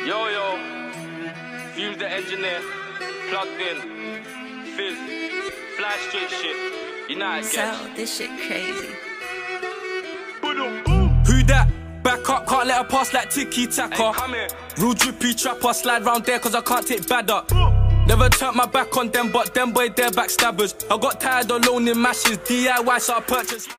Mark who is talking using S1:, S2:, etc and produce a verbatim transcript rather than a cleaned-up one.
S1: Yo, yo, Fumes the engineer, plugged in, Fizz, fly straight shit, United
S2: Sell
S1: Guest.
S2: this shit crazy.
S3: Who that? Back up, can't let her pass like Tiki Taka.
S1: Hey, come here.
S3: Real drippy trapper, slide round there cause I can't take bad up. Never turned my back on them, but them boy they're backstabbers. I got tired of loaning mashes, D I Y so I purchased